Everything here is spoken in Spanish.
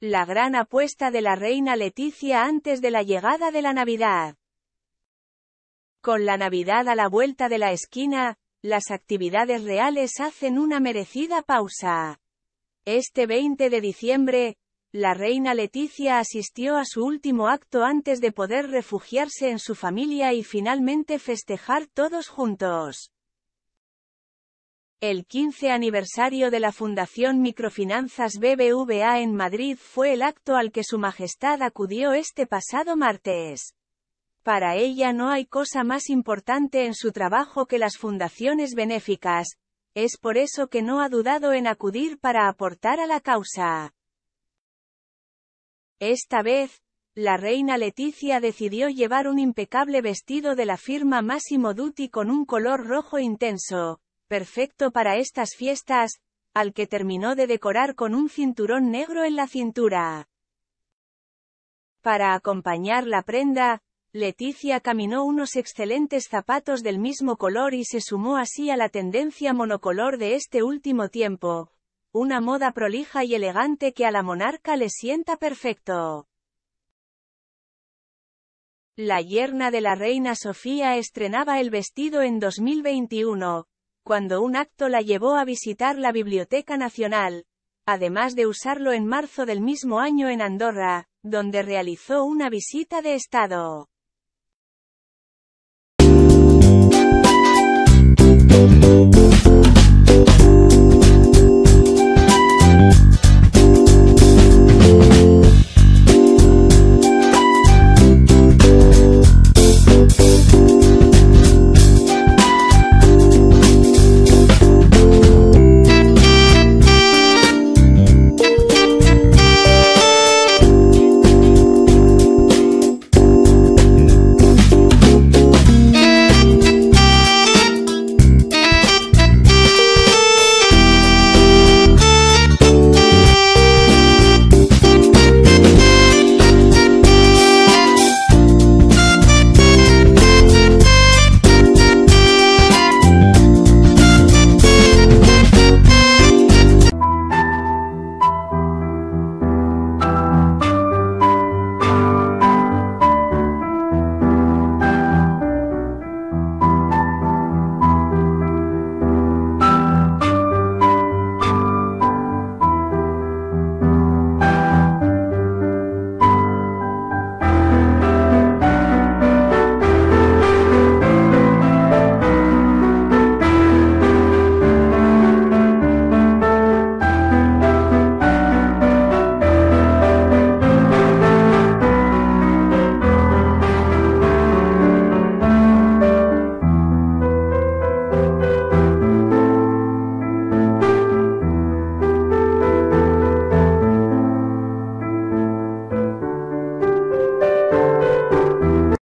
La gran apuesta de la reina Letizia antes de la llegada de la Navidad. Con la Navidad a la vuelta de la esquina, las actividades reales hacen una merecida pausa. Este 20 de diciembre, la reina Letizia asistió a su último acto antes de poder refugiarse en su familia y finalmente festejar todos juntos. El 15 aniversario de la Fundación Microfinanzas BBVA en Madrid fue el acto al que Su Majestad acudió este pasado martes. Para ella no hay cosa más importante en su trabajo que las fundaciones benéficas, es por eso que no ha dudado en acudir para aportar a la causa. Esta vez, la reina Letizia decidió llevar un impecable vestido de la firma Massimo Dutti con un color rojo intenso, perfecto para estas fiestas, al que terminó de decorar con un cinturón negro en la cintura. Para acompañar la prenda, Letizia caminó unos excelentes zapatos del mismo color y se sumó así a la tendencia monocolor de este último tiempo, una moda prolija y elegante que a la monarca le sienta perfecto. La yerna de la reina Sofía estrenaba el vestido en 2021, cuando un acto la llevó a visitar la Biblioteca Nacional, además de usarlo en marzo del mismo año en Andorra, donde realizó una visita de Estado.